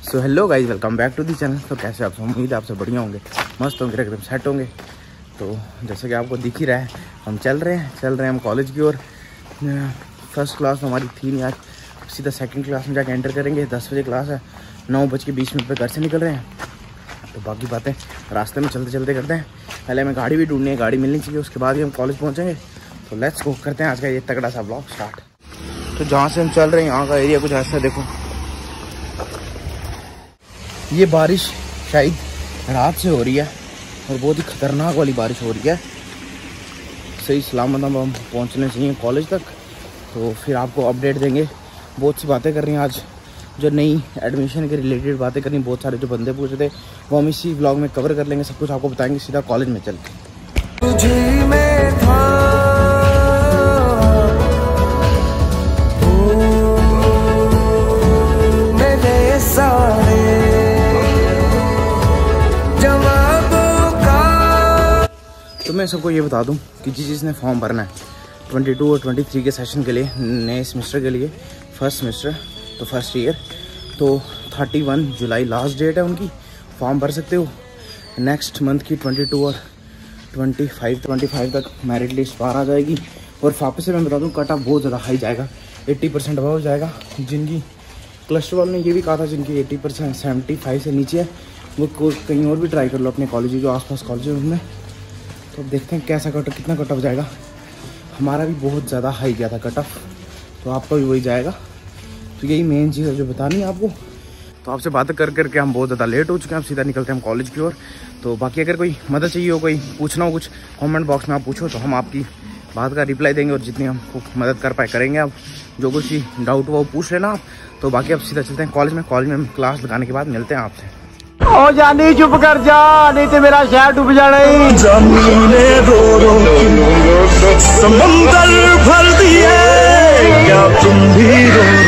So hello guys, welcome back to the channel. तो कैसे आप, उम्मीद है आप सब बढ़िया होंगे, मस्त होंगे, एकदम सेट होंगे। तो जैसे कि आपको दिख ही रहा है, हम चल रहे हैं हम कॉलेज की ओर। फर्स्ट क्लास तो हमारी थी नहीं आज, सीधा सेकंड क्लास में जाकर एंटर करेंगे। 10 बजे क्लास है, 9:20 पर घर से निकल रहे हैं। तो बाकी बातें रास्ते में चलते चलते करते हैं। पहले हमें गाड़ी भी ढूंढनी है, गाड़ी मिलनी चाहिए, उसके बाद ही हम कॉलेज पहुँचेंगे। तो लेट्स गो, करते हैं आज का ये तगड़ा सा ब्लॉग स्टार्ट। तो जहाँ से हम चल रहे हैं यहाँ का एरिया कुछ ऐसा, देखो ये बारिश शायद रात से हो रही है और बहुत ही खतरनाक वाली बारिश हो रही है। सही सलामत हम पहुंचने चाहिए कॉलेज तक, तो फिर आपको अपडेट देंगे। बहुत सी बातें कर रही हैं आज, जो नई एडमिशन के रिलेटेड बातें करनी, बहुत सारे जो बंदे पूछ रहे थे वो हम इसी ब्लॉग में कवर कर लेंगे। सब कुछ आपको बताएंगे सीधा कॉलेज में चल के। तो मैं सबको ये बता दूं कि जिसने फॉर्म भरना है 22 और 23 के सेशन के लिए, नए सेमेस्टर के लिए, फर्स्ट सेमेस्टर तो फर्स्ट ईयर, तो 31 जुलाई लास्ट डेट है उनकी। फॉर्म भर सकते हो। नेक्स्ट मंथ की 22 और 25 तक मेरिट लिस्ट बाहर आ जाएगी। और वापस से मैं बता दूं, कट ऑफ बहुत ज़्यादा हाई जाएगा, 80% अबव जाएगा। जिनकी क्लस्टर वालों ने ये भी कहा था, जिनकी 80% 75 से नीचे है, वो कहीं और भी ट्राई कर लो अपने कॉलेज, जो आसपास कॉलेज है उनमें। तो अब देखते हैं कैसा कट ऑफ, कितना कट ऑफ जाएगा। हमारा भी बहुत ज़्यादा हाई गया था कट ऑफ, तो आपका भी वही जाएगा। तो यही मेन चीज़ है जो बतानी है आपको। तो आपसे बातें कर करके हम बहुत ज़्यादा लेट हो चुके हैं, अब सीधा निकलते हैं हम कॉलेज की ओर। तो बाकी अगर कोई मदद चाहिए हो, कोई पूछना हो कुछ, कमेंट बॉक्स में आप पूछो, तो हम आपकी बात का रिप्लाई देंगे और जितनी हमको मदद कर पाए करेंगे। आप जो कुछ ही डाउट हुआ वो पूछ लेना आप। तो बाकी अब सीधा चलते हैं कॉलेज में। कॉलेज में क्लास लगाने के बाद मिलते हैं आपसे। ओ जानी चुप कर जा, नहीं तो मेरा शहर डूब जाना ही। समंदर भर दिए क्या तुम भी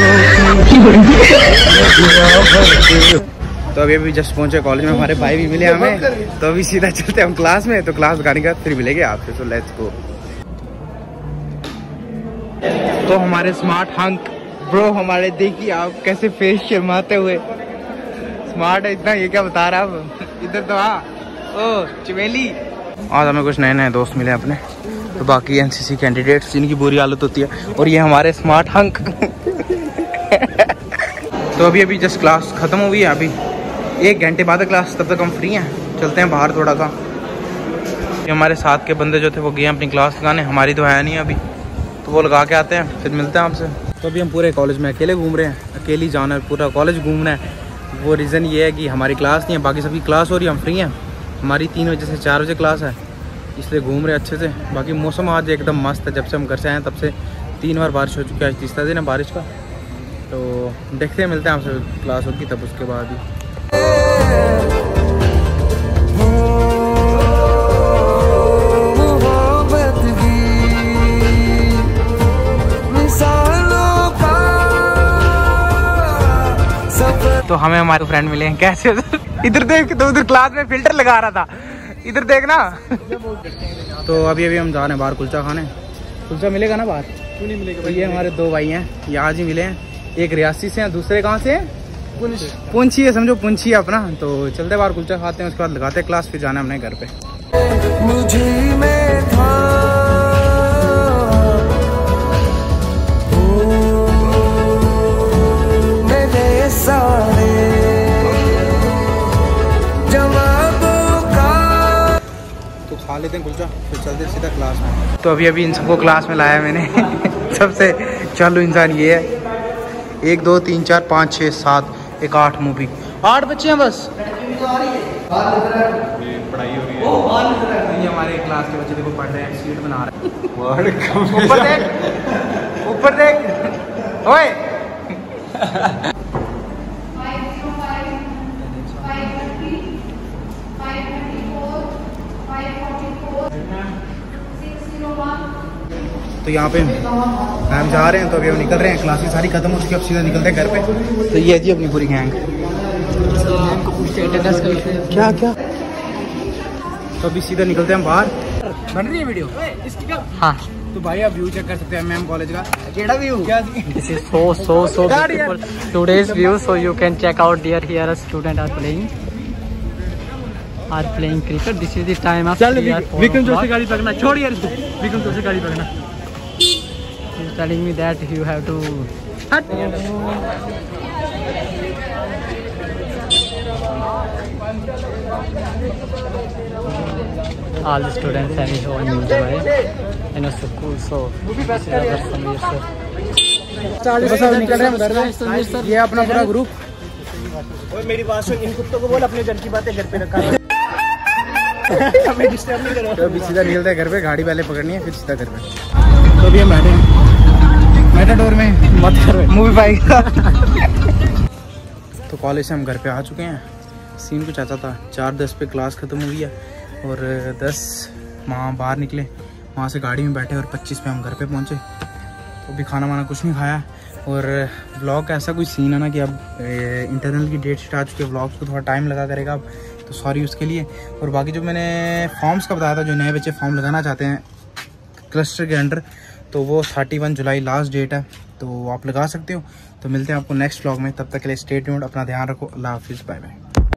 तो अभी जस्ट पहुंचे कॉलेज में, हमारे भाई भी मिले हमें। तो अभी सीधा चलते हैं हम क्लास में। तो क्लास लगाने के बाद फिर मिलेंगे आपसे। तो लेट्स गो। तो हमारे स्मार्ट हंक ब्रो, हमारे देखिए आप कैसे फेस शर्माते हुए। स्मार्ट है इतना, ये क्या बता रहा है। इधर तो आ ओ चमेली। आज हमें कुछ नए नए दोस्त मिले अपने। तो बाकी एनसीसी कैंडिडेट्स जिनकी बुरी हालत होती है, और ये हमारे स्मार्ट हंक। तो अभी जस्ट क्लास ख़त्म हुई है, अभी 1 घंटे बाद क्लास, तब तक हम फ्री हैं। चलते हैं बाहर थोड़ा सा। ये हमारे साथ के बंदे जो थे वो गए अपनी क्लास लगाने, हमारी तो है नहीं अभी, तो वो लगा के आते हैं, फिर मिलते हैं आपसे। तो अभी हम पूरे कॉलेज में अकेले घूम रहे हैं, अकेले जाना है, पूरा कॉलेज घूमना है। वो रीज़न ये है कि हमारी क्लास नहीं है, बाकी सबकी क्लास हो रही है, हम फ्री हैं। हमारी 3 बजे से 4 बजे क्लास है, इसलिए घूम रहे हैं अच्छे से। बाकी मौसम आज एकदम मस्त है, जब से हम घर से आए तब से 3 बार बारिश हो चुकी है। आज तीसरा दिन है बारिश का। तो देखते हैं, मिलते हैं आपसे क्लास होगी तब उसके बाद ही। तो हमें हमारे फ्रेंड मिले हैं। कैसे इधर देख, तो उधर क्लास में फिल्टर लगा रहा था, इधर देखना। तो अभी हम जा रहे हैं बाहर कुलचा खाने। कुलचा मिलेगा ना बाहर? क्यों नहीं मिलेगा? तो ये हमारे 2 भाई हैं, ये आज ही मिले हैं। एक रियासी से हैं, दूसरे कहाँ से हैं? पुंछी है, समझो पुंछी है अपना। तो चलते बाहर कुलचा खाते हैं, उसके बाद लगाते हैं क्लास, फिर जाना है अपने घर पे। तो खा लेते हैं कुलचा, फिर चलते सीधा क्लास में। तो अभी इन सबको क्लास में लाया मैंने। सबसे चालू इंसान ये है। 1 2 3 4 5 6 7 एक 8 मूवी, 8 बच्चे हैं बस। पढ़ाई हो रही है। ये हमारे क्लास के बच्चे देखो पढ़ रहे हैं, सीट बना रहे हैं। ऊपर देख, ऊपर देख, ओए। तो यहाँ पे हम जा रहे हैं, तो अभी हम निकल रहे हैं, क्लासेस सारी खत्म हो चुकी है, अब सीधा निकलते हैं घर पे। तो ये है जी अपनी पूरी गैंग। क्या क्या? तो अभी सीधा निकलते हैं हम बाहर। बन रही है वीडियो? हाँ। तो भाई आप व्यू चेक कर सकते हैं MM कॉलेज का। केड़ा व्यू क्या This is so beautiful. Today's view, so you can check out there. Here a student are playing cricket. This is the time of Vikram Joshi गाड़ी पकड़ना, छोड़ यार इसको, विक्रम जोशी गाड़ी पकड़ना। He's telling me that you have to. All the students have his own enjoy in a school, so this is our Samir sir. बस अब निकल रहे हैं उधर से। ये अपना पूरा ग्रुप। मेरी बात सुन, इन कुत्तों को बोल अपने घर की बातें घर पे रखा। हमें डिस्टर्ब नहीं करो। तो अभी सीधा निकलते हैं घर पे, गाड़ी पहले पकड़नी है फिर सीधा घर पे। तो अभी हम बैठे हैं मेटाडोर में, मत करो मूवी पाएगा। तो कॉलेज से हम घर पे आ चुके हैं। सीन कुछ ऐसा था, 4:10 पे क्लास ख़त्म हुई है और 10 वहाँ बाहर निकले, वहाँ से गाड़ी में बैठे और 25 पे हम घर पे पहुँचे। तो अभी खाना वाना कुछ नहीं खाया। और व्लॉग का ऐसा कोई सीन है ना कि अब इंटरनल की डेट शीट आ चुकी है, व्लॉग्स को थोड़ा टाइम लगा करेगा अब, तो सॉरी उसके लिए। और बाकी जो मैंने फॉर्म्स का बताया था, जो नए बच्चे फॉर्म लगाना चाहते हैं क्लस्टर के अंडर, तो वो 31 जुलाई लास्ट डेट है, तो आप लगा सकते हो। तो मिलते हैं आपको नेक्स्ट व्लॉग में, तब तक के लिए स्टे ट्यून्ड, अपना ध्यान रखो, अल्लाह हाफिज़, बाय बाय।